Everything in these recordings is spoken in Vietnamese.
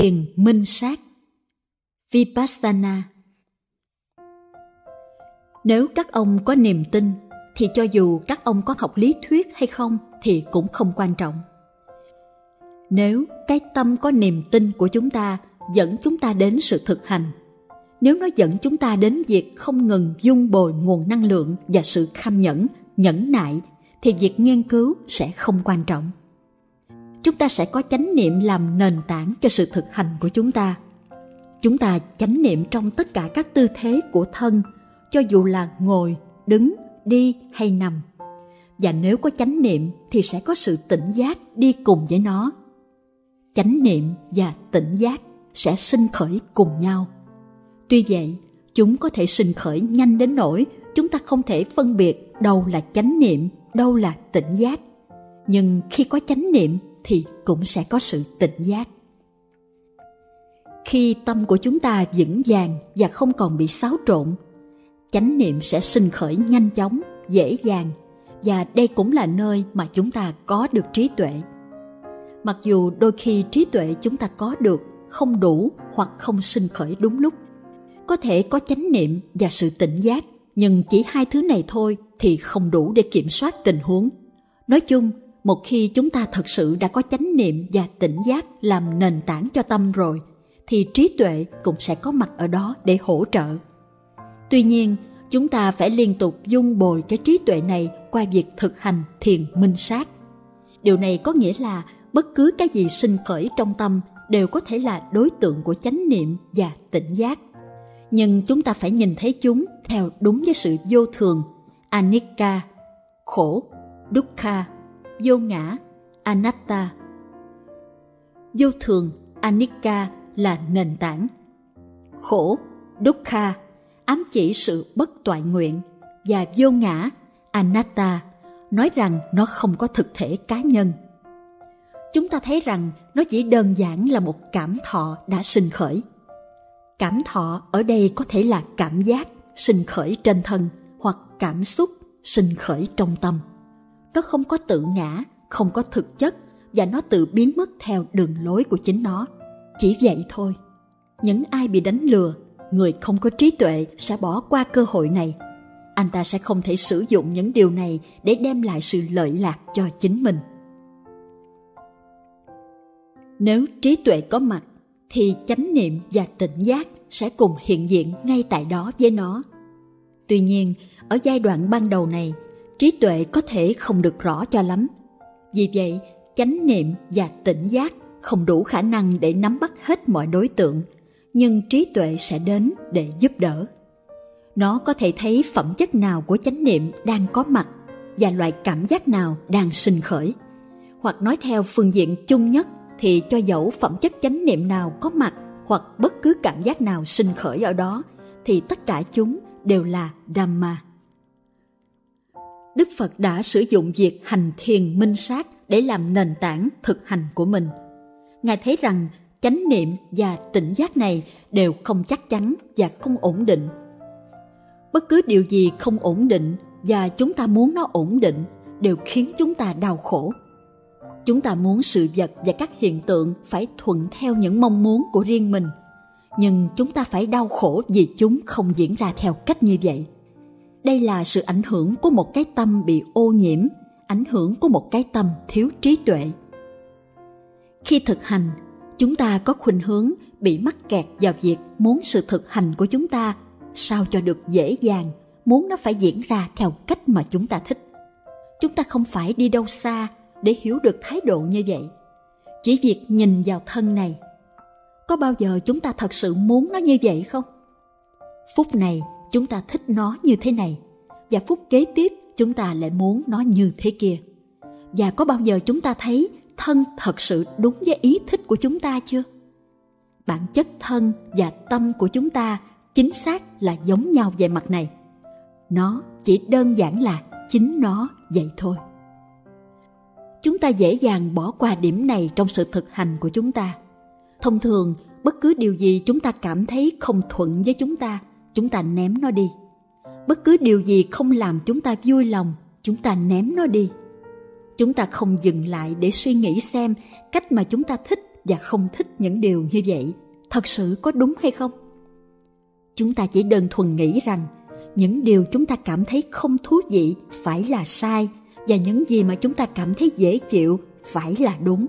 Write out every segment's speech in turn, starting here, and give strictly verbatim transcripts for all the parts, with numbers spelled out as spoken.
thiền minh sát, Vipassana. Nếu các ông có niềm tin, thì cho dù các ông có học lý thuyết hay không thì cũng không quan trọng. Nếu cái tâm có niềm tin của chúng ta dẫn chúng ta đến sự thực hành, nếu nó dẫn chúng ta đến việc không ngừng dung bồi nguồn năng lượng và sự kham nhẫn, nhẫn nại, thì việc nghiên cứu sẽ không quan trọng. Chúng ta sẽ có chánh niệm làm nền tảng cho sự thực hành của chúng ta. Chúng ta chánh niệm trong tất cả các tư thế của thân, cho dù là ngồi, đứng, đi hay nằm. Và nếu có chánh niệm thì sẽ có sự tỉnh giác đi cùng với nó. Chánh niệm và tỉnh giác sẽ sinh khởi cùng nhau. Tuy vậy, chúng có thể sinh khởi nhanh đến nỗi chúng ta không thể phân biệt đâu là chánh niệm, đâu là tỉnh giác. Nhưng khi có chánh niệm thì cũng sẽ có sự tỉnh giác. Khi tâm của chúng ta vững vàng và không còn bị xáo trộn, chánh niệm sẽ sinh khởi nhanh chóng, dễ dàng, và đây cũng là nơi mà chúng ta có được trí tuệ. Mặc dù đôi khi trí tuệ chúng ta có được không đủ hoặc không sinh khởi đúng lúc. Có thể có chánh niệm và sự tỉnh giác, nhưng chỉ hai thứ này thôi thì không đủ để kiểm soát tình huống. Nói chung, một khi chúng ta thật sự đã có chánh niệm và tỉnh giác làm nền tảng cho tâm rồi, thì trí tuệ cũng sẽ có mặt ở đó để hỗ trợ. Tuy nhiên, chúng ta phải liên tục dung bồi cái trí tuệ này qua việc thực hành thiền minh sát. Điều này có nghĩa là bất cứ cái gì sinh khởi trong tâm đều có thể là đối tượng của chánh niệm và tỉnh giác. Nhưng chúng ta phải nhìn thấy chúng theo đúng với sự vô thường, anicca, khổ, dukkha, vô ngã, anatta. Vô thường, anicca là nền tảng. Khổ, dukkha ám chỉ sự bất toại nguyện, và vô ngã, anatta nói rằng nó không có thực thể cá nhân. Chúng ta thấy rằng nó chỉ đơn giản là một cảm thọ đã sinh khởi. Cảm thọ ở đây có thể là cảm giác sinh khởi trên thân hoặc cảm xúc sinh khởi trong tâm. Nó không có tự ngã, không có thực chất, và nó tự biến mất theo đường lối của chính nó. Chỉ vậy thôi. Những ai bị đánh lừa, người không có trí tuệ sẽ bỏ qua cơ hội này. Anh ta sẽ không thể sử dụng những điều này để đem lại sự lợi lạc cho chính mình. Nếu trí tuệ có mặt, thì chánh niệm và tỉnh giác sẽ cùng hiện diện ngay tại đó với nó. Tuy nhiên, ở giai đoạn ban đầu này, trí tuệ có thể không được rõ cho lắm. Vì vậy, chánh niệm và tỉnh giác không đủ khả năng để nắm bắt hết mọi đối tượng, nhưng trí tuệ sẽ đến để giúp đỡ. Nó có thể thấy phẩm chất nào của chánh niệm đang có mặt và loại cảm giác nào đang sinh khởi. Hoặc nói theo phương diện chung nhất thì cho dẫu phẩm chất chánh niệm nào có mặt hoặc bất cứ cảm giác nào sinh khởi ở đó, thì tất cả chúng đều là Dhamma. Đức Phật đã sử dụng việc hành thiền minh sát để làm nền tảng thực hành của mình. Ngài thấy rằng chánh niệm và tỉnh giác này đều không chắc chắn và không ổn định. Bất cứ điều gì không ổn định và chúng ta muốn nó ổn định đều khiến chúng ta đau khổ. Chúng ta muốn sự vật và các hiện tượng phải thuận theo những mong muốn của riêng mình, nhưng chúng ta phải đau khổ vì chúng không diễn ra theo cách như vậy. Đây là sự ảnh hưởng của một cái tâm bị ô nhiễm, ảnh hưởng của một cái tâm thiếu trí tuệ. Khi thực hành, chúng ta có khuynh hướng bị mắc kẹt vào việc muốn sự thực hành của chúng ta sao cho được dễ dàng, muốn nó phải diễn ra theo cách mà chúng ta thích. Chúng ta không phải đi đâu xa để hiểu được thái độ như vậy. Chỉ việc nhìn vào thân này, có bao giờ chúng ta thật sự muốn nó như vậy không? Phút này chúng ta thích nó như thế này, và phút kế tiếp chúng ta lại muốn nó như thế kia. Và có bao giờ chúng ta thấy thân thật sự đúng với ý thích của chúng ta chưa? Bản chất thân và tâm của chúng ta chính xác là giống nhau về mặt này. Nó chỉ đơn giản là chính nó vậy thôi. Chúng ta dễ dàng bỏ qua điểm này trong sự thực hành của chúng ta. Thông thường, bất cứ điều gì chúng ta cảm thấy không thuận với chúng ta, chúng ta ném nó đi. Bất cứ điều gì không làm chúng ta vui lòng, chúng ta ném nó đi. Chúng ta không dừng lại để suy nghĩ xem cách mà chúng ta thích và không thích những điều như vậy thật sự có đúng hay không? Chúng ta chỉ đơn thuần nghĩ rằng những điều chúng ta cảm thấy không thú vị phải là sai, và những gì mà chúng ta cảm thấy dễ chịu phải là đúng.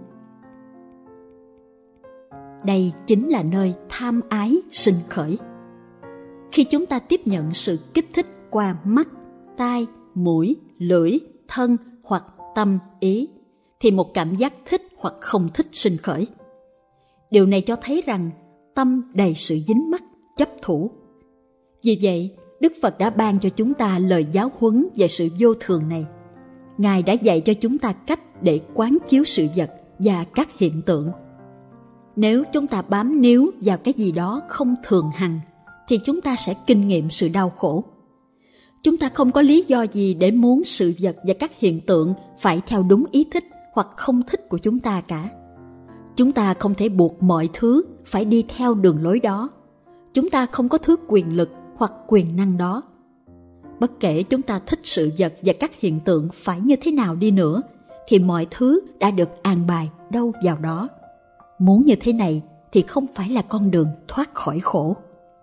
Đây chính là nơi tham ái sinh khởi. Khi chúng ta tiếp nhận sự kích thích qua mắt, tai, mũi, lưỡi, thân hoặc tâm ý, thì một cảm giác thích hoặc không thích sinh khởi. Điều này cho thấy rằng tâm đầy sự dính mắc, chấp thủ. Vì vậy, Đức Phật đã ban cho chúng ta lời giáo huấn về sự vô thường này. Ngài đã dạy cho chúng ta cách để quán chiếu sự vật và các hiện tượng. Nếu chúng ta bám níu vào cái gì đó không thường hằng, thì chúng ta sẽ kinh nghiệm sự đau khổ. Chúng ta không có lý do gì để muốn sự vật và các hiện tượng phải theo đúng ý thích hoặc không thích của chúng ta cả. Chúng ta không thể buộc mọi thứ phải đi theo đường lối đó. Chúng ta không có thứ quyền lực hoặc quyền năng đó. Bất kể chúng ta thích sự vật và các hiện tượng phải như thế nào đi nữa, thì mọi thứ đã được an bài đâu vào đó. Muốn như thế này thì không phải là con đường thoát khỏi khổ.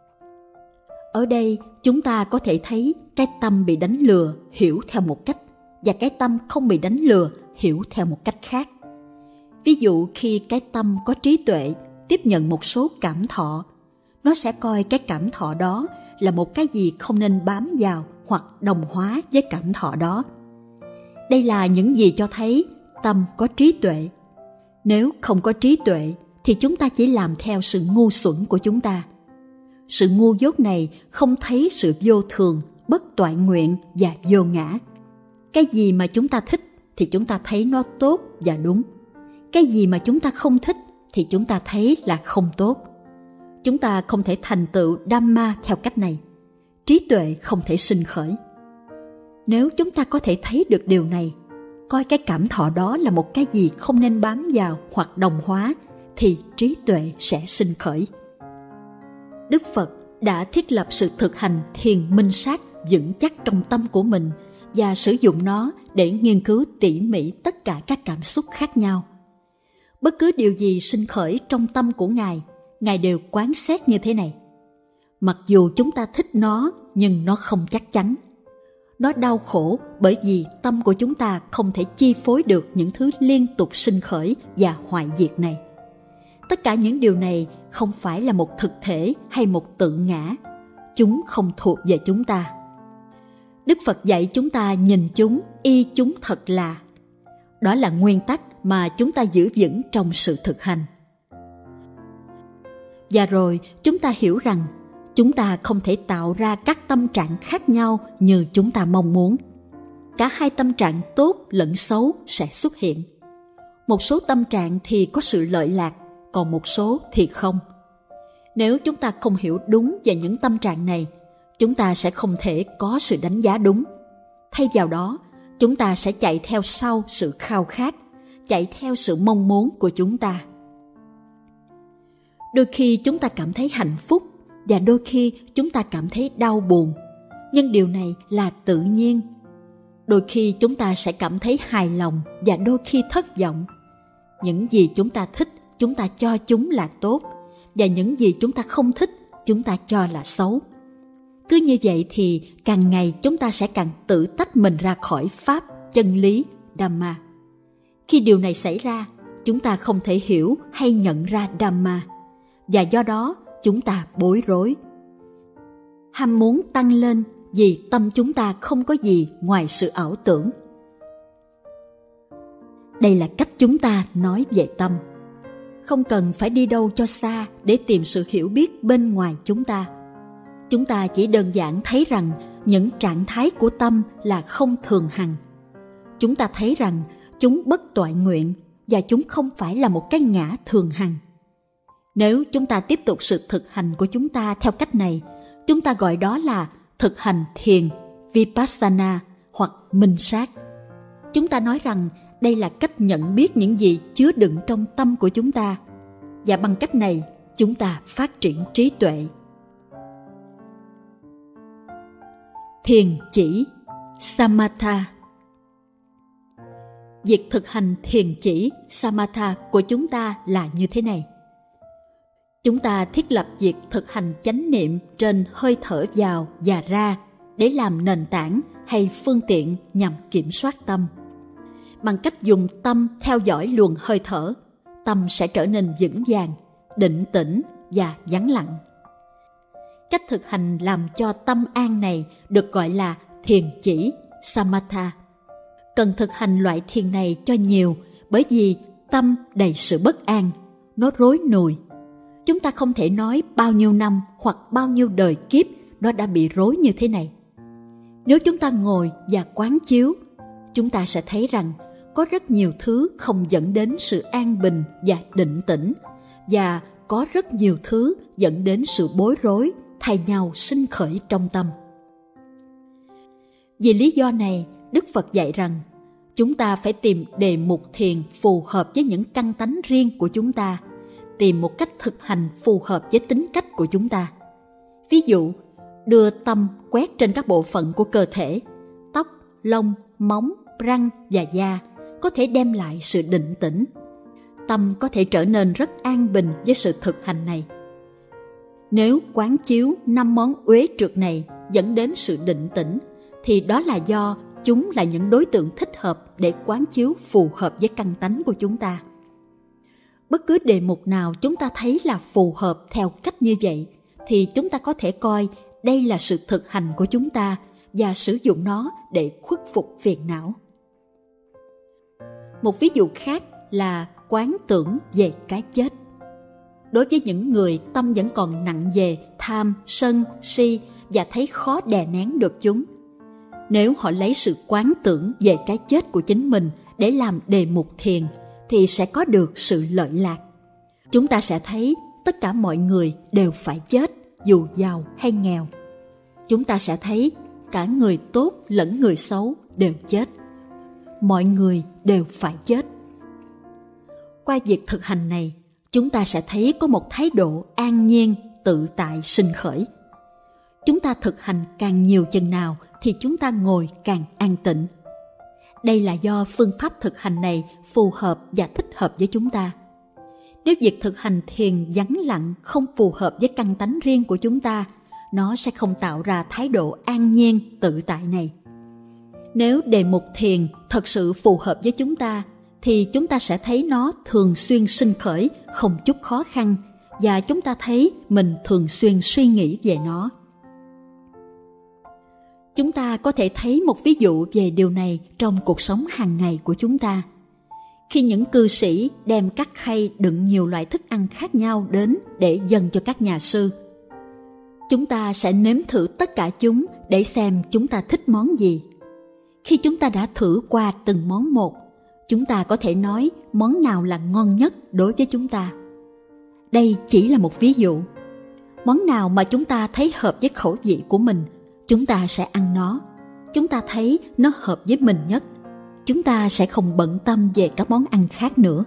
Ở đây chúng ta có thể thấy cái tâm bị đánh lừa hiểu theo một cách, và cái tâm không bị đánh lừa hiểu theo một cách khác. Ví dụ khi cái tâm có trí tuệ tiếp nhận một số cảm thọ, nó sẽ coi cái cảm thọ đó là một cái gì không nên bám vào hoặc đồng hóa với cảm thọ đó. Đây là những gì cho thấy tâm có trí tuệ. Nếu không có trí tuệ thì chúng ta chỉ làm theo sự ngu xuẩn của chúng ta. Sự ngu dốt này không thấy sự vô thường, bất toại nguyện và vô ngã. Cái gì mà chúng ta thích thì chúng ta thấy nó tốt và đúng. Cái gì mà chúng ta không thích thì chúng ta thấy là không tốt. Chúng ta không thể thành tựu Dhamma theo cách này. Trí tuệ không thể sinh khởi. Nếu chúng ta có thể thấy được điều này, coi cái cảm thọ đó là một cái gì không nên bám vào hoặc đồng hóa, thì trí tuệ sẽ sinh khởi. Đức Phật đã thiết lập sự thực hành thiền minh sát vững chắc trong tâm của mình và sử dụng nó để nghiên cứu tỉ mỉ tất cả các cảm xúc khác nhau. Bất cứ điều gì sinh khởi trong tâm của Ngài, Ngài đều quán xét như thế này. Mặc dù chúng ta thích nó, nhưng nó không chắc chắn. Nó đau khổ bởi vì tâm của chúng ta không thể chi phối được những thứ liên tục sinh khởi và hoại diệt này. Tất cả những điều này không phải là một thực thể hay một tự ngã. Chúng không thuộc về chúng ta. Đức Phật dạy chúng ta nhìn chúng, y chúng thật là. Đó là nguyên tắc mà chúng ta giữ vững trong sự thực hành. Và rồi chúng ta hiểu rằng chúng ta không thể tạo ra các tâm trạng khác nhau như chúng ta mong muốn. Cả hai tâm trạng tốt lẫn xấu sẽ xuất hiện. Một số tâm trạng thì có sự lợi lạc, còn một số thì không. Nếu chúng ta không hiểu đúng về những tâm trạng này, chúng ta sẽ không thể có sự đánh giá đúng. Thay vào đó, chúng ta sẽ chạy theo sau sự khao khát, chạy theo sự mong muốn của chúng ta. Đôi khi chúng ta cảm thấy hạnh phúc và đôi khi chúng ta cảm thấy đau buồn, nhưng điều này là tự nhiên. Đôi khi chúng ta sẽ cảm thấy hài lòng và đôi khi thất vọng. Những gì chúng ta thích, chúng ta cho chúng là tốt, và những gì chúng ta không thích, chúng ta cho là xấu. Cứ như vậy thì càng ngày chúng ta sẽ càng tự tách mình ra khỏi Pháp, chân lý, Dhamma. Khi điều này xảy ra, chúng ta không thể hiểu hay nhận ra Dhamma, và do đó chúng ta bối rối. Ham muốn tăng lên vì tâm chúng ta không có gì ngoài sự ảo tưởng. Đây là cách chúng ta nói về tâm. Không cần phải đi đâu cho xa để tìm sự hiểu biết bên ngoài chúng ta. Chúng ta chỉ đơn giản thấy rằng những trạng thái của tâm là không thường hằng. Chúng ta thấy rằng chúng bất toại nguyện và chúng không phải là một cái ngã thường hằng. Nếu chúng ta tiếp tục sự thực hành của chúng ta theo cách này, chúng ta gọi đó là thực hành thiền, Vipassana hoặc minh sát. Chúng ta nói rằng đây là cách nhận biết những gì chứa đựng trong tâm của chúng ta, và bằng cách này chúng ta phát triển trí tuệ. Thiền chỉ Samatha. Việc thực hành thiền chỉ Samatha của chúng ta là như thế này. Chúng ta thiết lập việc thực hành chánh niệm trên hơi thở vào và ra để làm nền tảng hay phương tiện nhằm kiểm soát tâm. Bằng cách dùng tâm theo dõi luồng hơi thở, tâm sẽ trở nên vững vàng, định tĩnh và vắng lặng. Cách thực hành làm cho tâm an này được gọi là thiền chỉ Samatha. Cần thực hành loại thiền này cho nhiều, bởi vì tâm đầy sự bất an, nó rối nùi. Chúng ta không thể nói bao nhiêu năm hoặc bao nhiêu đời kiếp nó đã bị rối như thế này. Nếu chúng ta ngồi và quán chiếu, chúng ta sẽ thấy rằng có rất nhiều thứ không dẫn đến sự an bình và định tĩnh, và có rất nhiều thứ dẫn đến sự bối rối thay nhau sinh khởi trong tâm. Vì lý do này, Đức Phật dạy rằng chúng ta phải tìm đề mục thiền phù hợp với những căn tánh riêng của chúng ta, tìm một cách thực hành phù hợp với tính cách của chúng ta. Ví dụ, đưa tâm quét trên các bộ phận của cơ thể, tóc, lông, móng, răng và da có thể đem lại sự định tĩnh. Tâm có thể trở nên rất an bình với sự thực hành này. Nếu quán chiếu năm món uế trượt này dẫn đến sự định tĩnh, thì đó là do chúng là những đối tượng thích hợp để quán chiếu phù hợp với căn tánh của chúng ta. Bất cứ đề mục nào chúng ta thấy là phù hợp theo cách như vậy, thì chúng ta có thể coi đây là sự thực hành của chúng ta và sử dụng nó để khuất phục phiền não. Một ví dụ khác là quán tưởng về cái chết. Đối với những người tâm vẫn còn nặng về tham, sân, si và thấy khó đè nén được chúng, nếu họ lấy sự quán tưởng về cái chết của chính mình để làm đề mục thiền, thì sẽ có được sự lợi lạc. Chúng ta sẽ thấy tất cả mọi người đều phải chết, dù giàu hay nghèo. Chúng ta sẽ thấy cả người tốt lẫn người xấu đều chết. Mọi người đều phải chết. Qua việc thực hành này, chúng ta sẽ thấy có một thái độ an nhiên, tự tại sinh khởi. Chúng ta thực hành càng nhiều chừng nào thì chúng ta ngồi càng an tịnh. Đây là do phương pháp thực hành này phù hợp và thích hợp với chúng ta. Nếu việc thực hành thiền vắng lặng không phù hợp với căn tánh riêng của chúng ta, nó sẽ không tạo ra thái độ an nhiên, tự tại này. Nếu đề mục thiền thật sự phù hợp với chúng ta, thì chúng ta sẽ thấy nó thường xuyên sinh khởi, không chút khó khăn, và chúng ta thấy mình thường xuyên suy nghĩ về nó. Chúng ta có thể thấy một ví dụ về điều này trong cuộc sống hàng ngày của chúng ta. Khi những cư sĩ đem các khay đựng nhiều loại thức ăn khác nhau đến để dâng cho các nhà sư, chúng ta sẽ nếm thử tất cả chúng để xem chúng ta thích món gì. Khi chúng ta đã thử qua từng món một, chúng ta có thể nói món nào là ngon nhất đối với chúng ta. Đây chỉ là một ví dụ. Món nào mà chúng ta thấy hợp với khẩu vị của mình, chúng ta sẽ ăn nó. Chúng ta thấy nó hợp với mình nhất, chúng ta sẽ không bận tâm về các món ăn khác nữa.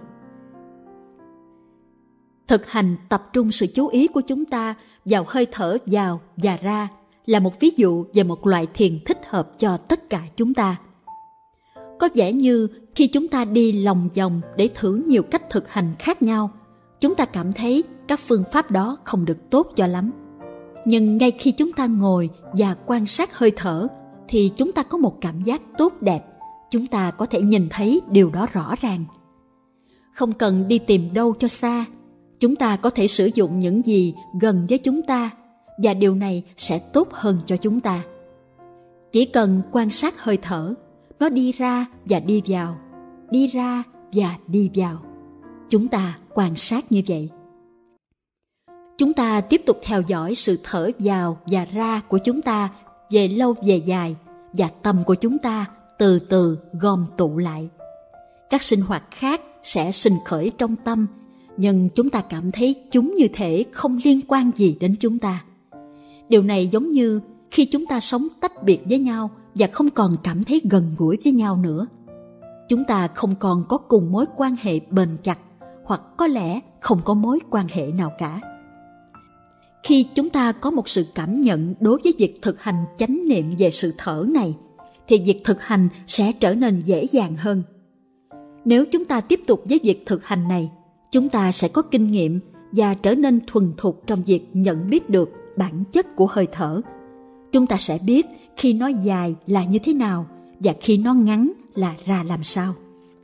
Thực hành tập trung sự chú ý của chúng ta vào hơi thở vào và ra là một ví dụ về một loại thiền thích hợp cho tất cả chúng ta. Có vẻ như khi chúng ta đi lòng vòng để thử nhiều cách thực hành khác nhau, chúng ta cảm thấy các phương pháp đó không được tốt cho lắm. Nhưng ngay khi chúng ta ngồi và quan sát hơi thở, thì chúng ta có một cảm giác tốt đẹp. Chúng ta có thể nhìn thấy điều đó rõ ràng. Không cần đi tìm đâu cho xa, chúng ta có thể sử dụng những gì gần với chúng ta, và điều này sẽ tốt hơn cho chúng ta. Chỉ cần quan sát hơi thở, nó đi ra và đi vào, đi ra và đi vào. Chúng ta quan sát như vậy. Chúng ta tiếp tục theo dõi sự thở vào và ra của chúng ta về lâu về dài, và tâm của chúng ta từ từ gom tụ lại. Các sinh hoạt khác sẽ sinh khởi trong tâm, nhưng chúng ta cảm thấy chúng như thể không liên quan gì đến chúng ta. Điều này giống như khi chúng ta sống tách biệt với nhau và không còn cảm thấy gần gũi với nhau nữa. Chúng ta không còn có cùng mối quan hệ bền chặt, hoặc có lẽ không có mối quan hệ nào cả. Khi chúng ta có một sự cảm nhận đối với việc thực hành chánh niệm về sự thở này, thì việc thực hành sẽ trở nên dễ dàng hơn. Nếu chúng ta tiếp tục với việc thực hành này, chúng ta sẽ có kinh nghiệm và trở nên thuần thục trong việc nhận biết được bản chất của hơi thở. Chúng ta sẽ biết khi nó dài là như thế nào và khi nó ngắn là ra làm sao.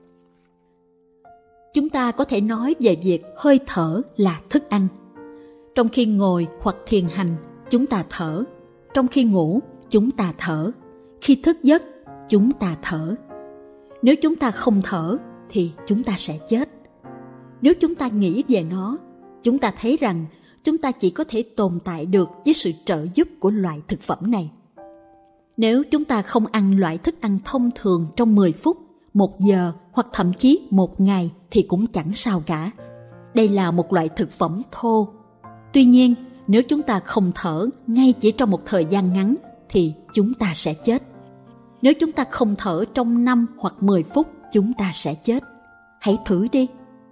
Chúng ta có thể nói về việc hơi thở là thức ăn. Trong khi ngồi hoặc thiền hành, chúng ta thở. Trong khi ngủ, chúng ta thở. Khi thức giấc, chúng ta thở. Nếu chúng ta không thở, thì chúng ta sẽ chết. Nếu chúng ta nghĩ về nó, chúng ta thấy rằng chúng ta chỉ có thể tồn tại được với sự trợ giúp của loại thực phẩm này. Nếu chúng ta không ăn loại thức ăn thông thường trong mười phút, một giờ hoặc thậm chí một ngày thì cũng chẳng sao cả. Đây là một loại thực phẩm thô. Tuy nhiên, nếu chúng ta không thở ngay chỉ trong một thời gian ngắn thì chúng ta sẽ chết. Nếu chúng ta không thở trong năm hoặc mười phút, chúng ta sẽ chết. Hãy thử đi.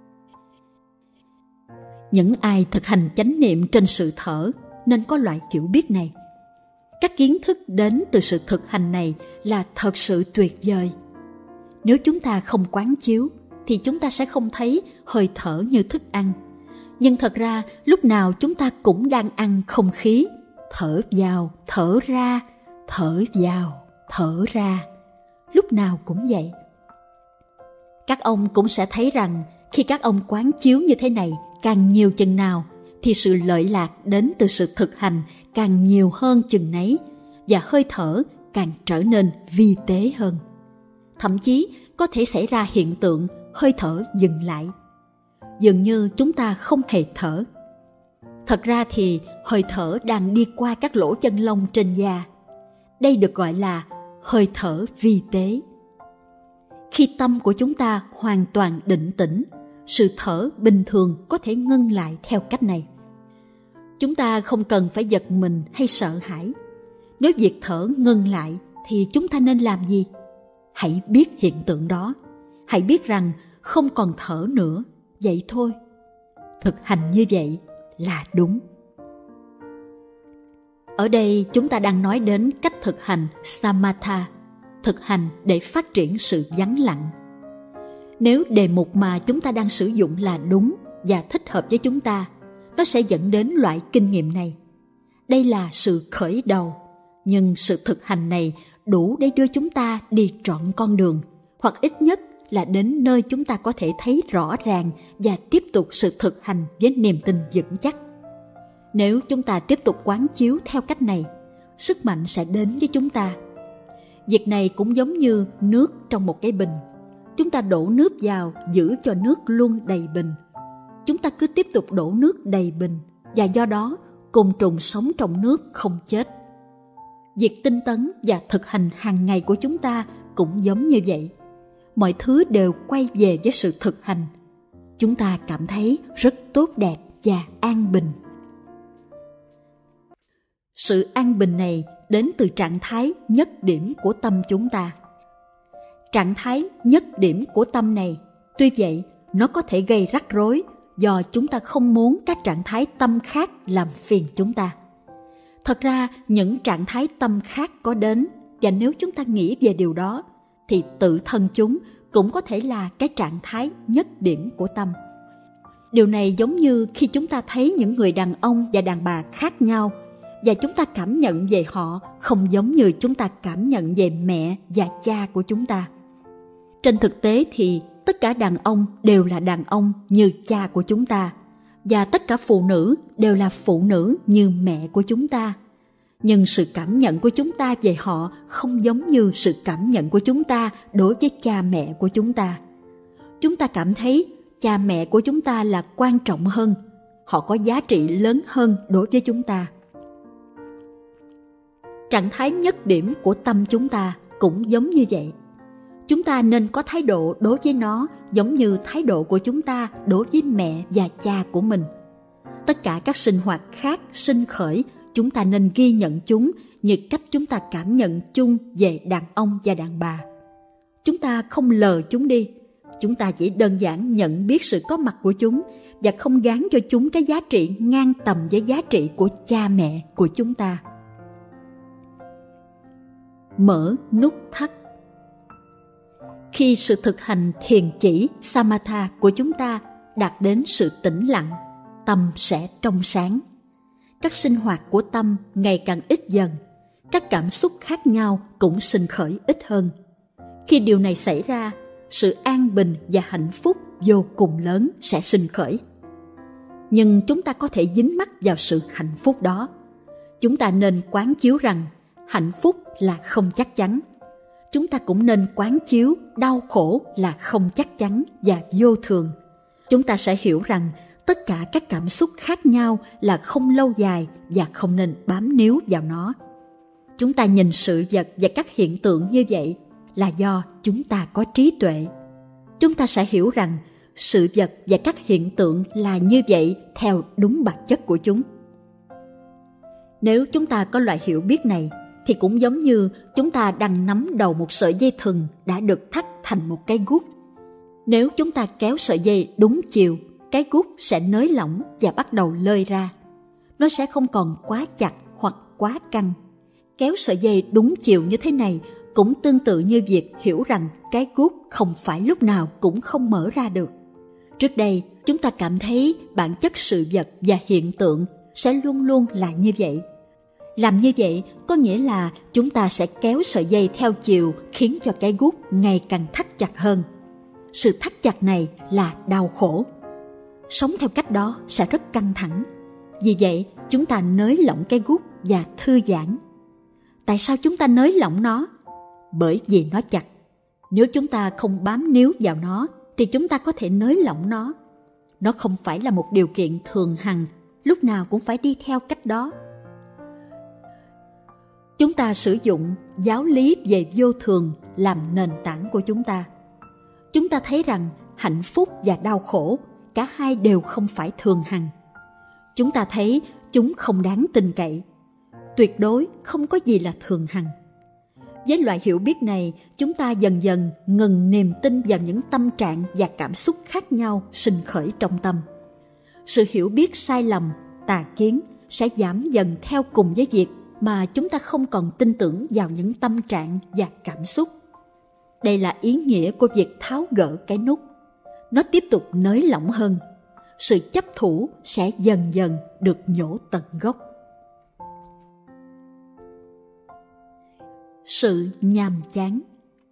Những ai thực hành chánh niệm trên sự thở nên có loại hiểu biết này. Các kiến thức đến từ sự thực hành này là thật sự tuyệt vời. Nếu chúng ta không quán chiếu thì chúng ta sẽ không thấy hơi thở như thức ăn. Nhưng thật ra lúc nào chúng ta cũng đang ăn không khí. Thở vào, thở ra, thở vào, thở ra. Lúc nào cũng vậy. Các ông cũng sẽ thấy rằng khi các ông quán chiếu như thế này càng nhiều chừng nào thì sự lợi lạc đến từ sự thực hành càng nhiều hơn chừng nấy và hơi thở càng trở nên vi tế hơn. Thậm chí có thể xảy ra hiện tượng hơi thở dừng lại. Dường như chúng ta không hề thở. Thật ra thì hơi thở đang đi qua các lỗ chân lông trên da. Đây được gọi là hơi thở vi tế. Khi tâm của chúng ta hoàn toàn định tĩnh, sự thở bình thường có thể ngưng lại theo cách này. Chúng ta không cần phải giật mình hay sợ hãi. Nếu việc thở ngưng lại thì chúng ta nên làm gì? Hãy biết hiện tượng đó. Hãy biết rằng không còn thở nữa. Vậy thôi. Thực hành như vậy là đúng. Ở đây chúng ta đang nói đến cách thực hành Samatha, thực hành để phát triển sự vắng lặng. Nếu đề mục mà chúng ta đang sử dụng là đúng và thích hợp với chúng ta, nó sẽ dẫn đến loại kinh nghiệm này. Đây là sự khởi đầu, nhưng sự thực hành này đủ để đưa chúng ta đi trọn con đường, hoặc ít nhất là đến nơi chúng ta có thể thấy rõ ràng và tiếp tục sự thực hành với niềm tin vững chắc. Nếu chúng ta tiếp tục quán chiếu theo cách này, sức mạnh sẽ đến với chúng ta. Việc này cũng giống như nước trong một cái bình. Chúng ta đổ nước vào giữ cho nước luôn đầy bình. Chúng ta cứ tiếp tục đổ nước đầy bình và do đó côn trùng sống trong nước không chết. Việc tinh tấn và thực hành hàng ngày của chúng ta cũng giống như vậy. Mọi thứ đều quay về với sự thực hành. Chúng ta cảm thấy rất tốt đẹp và an bình. Sự an bình này đến từ trạng thái nhất điểm của tâm chúng ta. Trạng thái nhất điểm của tâm này, tuy vậy, nó có thể gây rắc rối do chúng ta không muốn các trạng thái tâm khác làm phiền chúng ta. Thật ra, những trạng thái tâm khác có đến, và nếu chúng ta nghĩ về điều đó, thì tự thân chúng cũng có thể là cái trạng thái nhất điểm của tâm. Điều này giống như khi chúng ta thấy những người đàn ông và đàn bà khác nhau, và chúng ta cảm nhận về họ không giống như chúng ta cảm nhận về mẹ và cha của chúng ta. Trên thực tế thì tất cả đàn ông đều là đàn ông như cha của chúng ta, và tất cả phụ nữ đều là phụ nữ như mẹ của chúng ta. Nhưng sự cảm nhận của chúng ta về họ không giống như sự cảm nhận của chúng ta đối với cha mẹ của chúng ta. Chúng ta cảm thấy cha mẹ của chúng ta là quan trọng hơn, họ có giá trị lớn hơn đối với chúng ta. Trạng thái nhất điểm của tâm chúng ta cũng giống như vậy. Chúng ta nên có thái độ đối với nó giống như thái độ của chúng ta đối với mẹ và cha của mình. Tất cả các sinh hoạt khác sinh khởi, chúng ta nên ghi nhận chúng như cách chúng ta cảm nhận chung về đàn ông và đàn bà. Chúng ta không lờ chúng đi, chúng ta chỉ đơn giản nhận biết sự có mặt của chúng và không gán cho chúng cái giá trị ngang tầm với giá trị của cha mẹ của chúng ta. Mở nút thắt. Khi sự thực hành thiền chỉ Samatha của chúng ta đạt đến sự tĩnh lặng, tâm sẽ trong sáng. Các sinh hoạt của tâm ngày càng ít dần, các cảm xúc khác nhau cũng sinh khởi ít hơn. Khi điều này xảy ra, sự an bình và hạnh phúc vô cùng lớn sẽ sinh khởi. Nhưng chúng ta có thể dính mắc vào sự hạnh phúc đó. Chúng ta nên quán chiếu rằng hạnh phúc là không chắc chắn. Chúng ta cũng nên quán chiếu đau khổ là không chắc chắn và vô thường. Chúng ta sẽ hiểu rằng tất cả các cảm xúc khác nhau là không lâu dài và không nên bám níu vào nó. Chúng ta nhìn sự vật và các hiện tượng như vậy là do chúng ta có trí tuệ. Chúng ta sẽ hiểu rằng sự vật và các hiện tượng là như vậy theo đúng bản chất của chúng. Nếu chúng ta có loại hiểu biết này, thì cũng giống như chúng ta đang nắm đầu một sợi dây thừng đã được thắt thành một cái guốc. Nếu chúng ta kéo sợi dây đúng chiều, cái guốc sẽ nới lỏng và bắt đầu lơi ra. Nó sẽ không còn quá chặt hoặc quá căng. Kéo sợi dây đúng chiều như thế này cũng tương tự như việc hiểu rằng cái guốc không phải lúc nào cũng không mở ra được. Trước đây, chúng ta cảm thấy bản chất sự vật và hiện tượng sẽ luôn luôn là như vậy. Làm như vậy có nghĩa là chúng ta sẽ kéo sợi dây theo chiều khiến cho cái guốc ngày càng thắt chặt hơn. Sự thắt chặt này là đau khổ. Sống theo cách đó sẽ rất căng thẳng. Vì vậy, chúng ta nới lỏng cái guốc và thư giãn. Tại sao chúng ta nới lỏng nó? Bởi vì nó chặt. Nếu chúng ta không bám níu vào nó, thì chúng ta có thể nới lỏng nó. Nó không phải là một điều kiện thường hằng, lúc nào cũng phải đi theo cách đó. Chúng ta sử dụng giáo lý về vô thường làm nền tảng của chúng ta. Chúng ta thấy rằng hạnh phúc và đau khổ, cả hai đều không phải thường hằng. Chúng ta thấy chúng không đáng tin cậy. Tuyệt đối không có gì là thường hằng. Với loại hiểu biết này, chúng ta dần dần ngừng niềm tin vào những tâm trạng và cảm xúc khác nhau sinh khởi trong tâm. Sự hiểu biết sai lầm, tà kiến sẽ giảm dần theo cùng với việc mà chúng ta không còn tin tưởng vào những tâm trạng và cảm xúc. Đây là ý nghĩa của việc tháo gỡ cái nút. Nó tiếp tục nới lỏng hơn. Sự chấp thủ sẽ dần dần được nhổ tận gốc. Sự nhàm chán.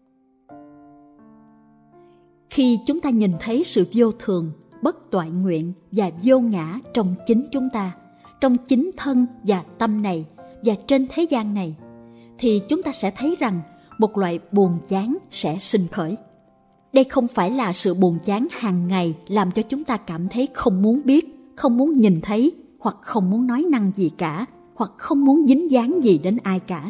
Khi chúng ta nhìn thấy sự vô thường, bất toại nguyện và vô ngã trong chính chúng ta, trong chính thân và tâm này và trên thế gian này, thì chúng ta sẽ thấy rằng một loại buồn chán sẽ sinh khởi. Đây không phải là sự buồn chán hàng ngày làm cho chúng ta cảm thấy không muốn biết, không muốn nhìn thấy, hoặc không muốn nói năng gì cả, hoặc không muốn dính dáng gì đến ai cả.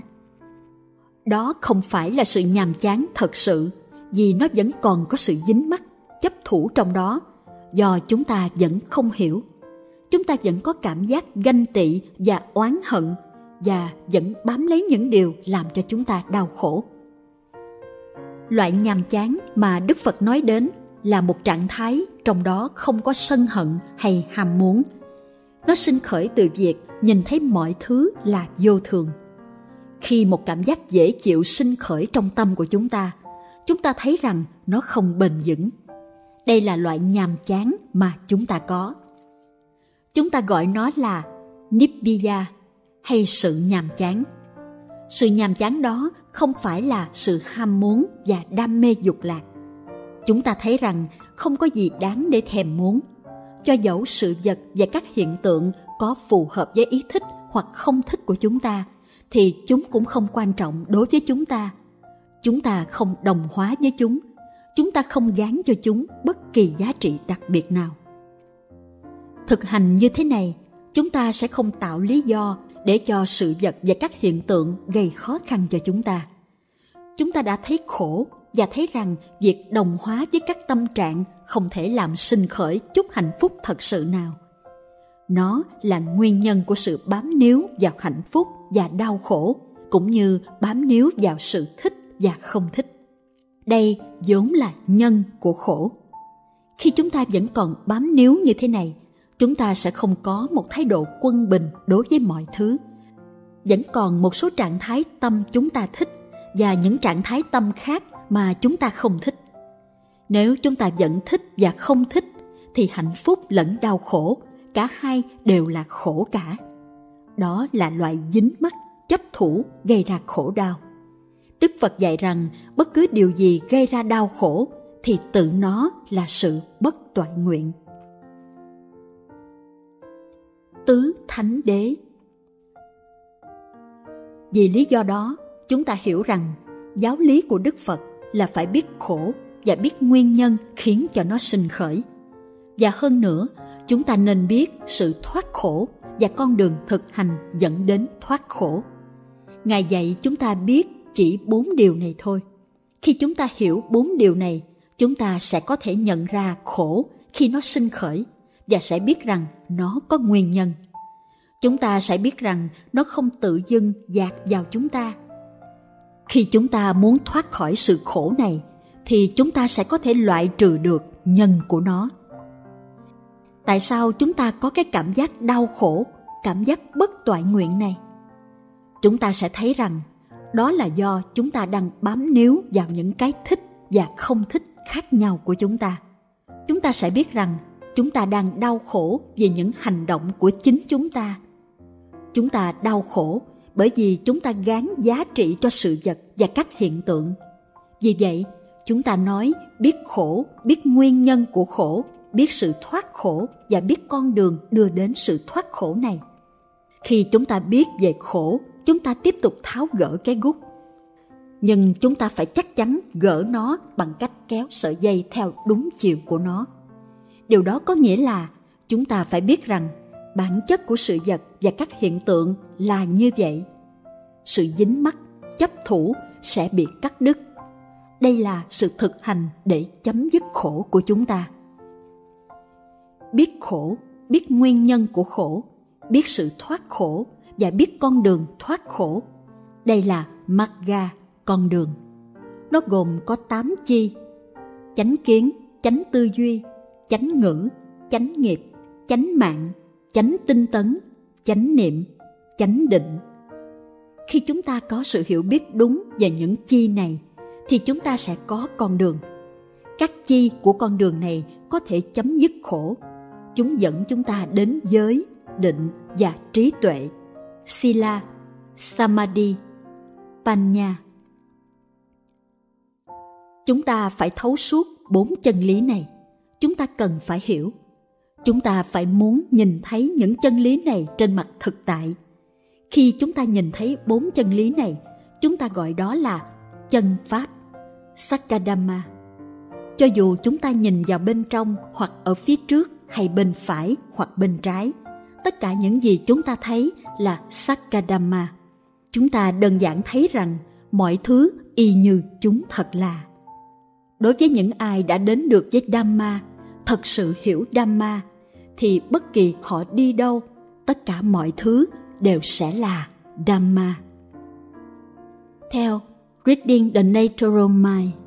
Đó không phải là sự nhàm chán thật sự, vì nó vẫn còn có sự dính mắc, chấp thủ trong đó, do chúng ta vẫn không hiểu. Chúng ta vẫn có cảm giác ganh tị và oán hận, và vẫn bám lấy những điều làm cho chúng ta đau khổ. Loại nhàm chán mà Đức Phật nói đến là một trạng thái trong đó không có sân hận hay ham muốn. Nó sinh khởi từ việc nhìn thấy mọi thứ là vô thường. Khi một cảm giác dễ chịu sinh khởi trong tâm của chúng ta, chúng ta thấy rằng nó không bền vững. Đây là loại nhàm chán mà chúng ta có. Chúng ta gọi nó là Nibbida hay sự nhàm chán. Sự nhàm chán đó không phải là sự ham muốn và đam mê dục lạc. Chúng ta thấy rằng không có gì đáng để thèm muốn. Cho dẫu sự vật và các hiện tượng có phù hợp với ý thích hoặc không thích của chúng ta, thì chúng cũng không quan trọng đối với chúng ta. Chúng ta không đồng hóa với chúng. Chúng ta không gán cho chúng bất kỳ giá trị đặc biệt nào. Thực hành như thế này, chúng ta sẽ không tạo lý do để cho sự vật và các hiện tượng gây khó khăn cho chúng ta. Chúng ta đã thấy khổ và thấy rằng việc đồng hóa với các tâm trạng không thể làm sinh khởi chút hạnh phúc thật sự nào. Nó là nguyên nhân của sự bám níu vào hạnh phúc và đau khổ, cũng như bám níu vào sự thích và không thích. Đây vốn là nhân của khổ. Khi chúng ta vẫn còn bám níu như thế này, chúng ta sẽ không có một thái độ quân bình đối với mọi thứ. Vẫn còn một số trạng thái tâm chúng ta thích và những trạng thái tâm khác mà chúng ta không thích. Nếu chúng ta vẫn thích và không thích thì hạnh phúc lẫn đau khổ, cả hai đều là khổ cả. Đó là loại dính mắc, chấp thủ gây ra khổ đau. Đức Phật dạy rằng bất cứ điều gì gây ra đau khổ thì tự nó là sự bất toại nguyện. Tứ Thánh Đế. Vì lý do đó, chúng ta hiểu rằng giáo lý của Đức Phật là phải biết khổ và biết nguyên nhân khiến cho nó sinh khởi. Và hơn nữa, chúng ta nên biết sự thoát khổ và con đường thực hành dẫn đến thoát khổ. Ngài dạy chúng ta biết chỉ bốn điều này thôi. Khi chúng ta hiểu bốn điều này, chúng ta sẽ có thể nhận ra khổ khi nó sinh khởi và sẽ biết rằng nó có nguyên nhân. Chúng ta sẽ biết rằng nó không tự dưng dạt vào chúng ta. Khi chúng ta muốn thoát khỏi sự khổ này, thì chúng ta sẽ có thể loại trừ được nhân của nó. Tại sao chúng ta có cái cảm giác đau khổ, cảm giác bất toại nguyện này? Chúng ta sẽ thấy rằng đó là do chúng ta đang bám níu vào những cái thích và không thích khác nhau của chúng ta. Chúng ta sẽ biết rằng chúng ta đang đau khổ vì những hành động của chính chúng ta. Chúng ta đau khổ bởi vì chúng ta gán giá trị cho sự vật và các hiện tượng. Vì vậy, chúng ta nói biết khổ, biết nguyên nhân của khổ, biết sự thoát khổ và biết con đường đưa đến sự thoát khổ này. Khi chúng ta biết về khổ, chúng ta tiếp tục tháo gỡ cái gút. Nhưng chúng ta phải chắc chắn gỡ nó bằng cách kéo sợi dây theo đúng chiều của nó. Điều đó có nghĩa là chúng ta phải biết rằng bản chất của sự vật và các hiện tượng là như vậy. Sự dính mắc, chấp thủ sẽ bị cắt đứt. Đây là sự thực hành để chấm dứt khổ của chúng ta. Biết khổ, biết nguyên nhân của khổ, biết sự thoát khổ và biết con đường thoát khổ. Đây là Magga, con đường. Nó gồm có tám chi: chánh kiến, chánh tư duy, chánh ngữ, chánh nghiệp, chánh mạng, chánh tinh tấn, chánh niệm, chánh định. Khi chúng ta có sự hiểu biết đúng về những chi này, thì chúng ta sẽ có con đường. Các chi của con đường này có thể chấm dứt khổ. Chúng dẫn chúng ta đến giới, định và trí tuệ, Sila, Samadhi, Panya. Chúng ta phải thấu suốt bốn chân lý này. Chúng ta cần phải hiểu. Chúng ta phải muốn nhìn thấy những chân lý này trên mặt thực tại. Khi chúng ta nhìn thấy bốn chân lý này, chúng ta gọi đó là chân pháp, Sakadhamma. Cho dù chúng ta nhìn vào bên trong hoặc ở phía trước hay bên phải hoặc bên trái, tất cả những gì chúng ta thấy là Sakadhamma. Chúng ta đơn giản thấy rằng mọi thứ y như chúng thật là. Đối với những ai đã đến được với Dhamma, thật sự hiểu Dhamma, thì bất kỳ họ đi đâu, tất cả mọi thứ đều sẽ là Dhamma. Theo Reading the Natural Mind,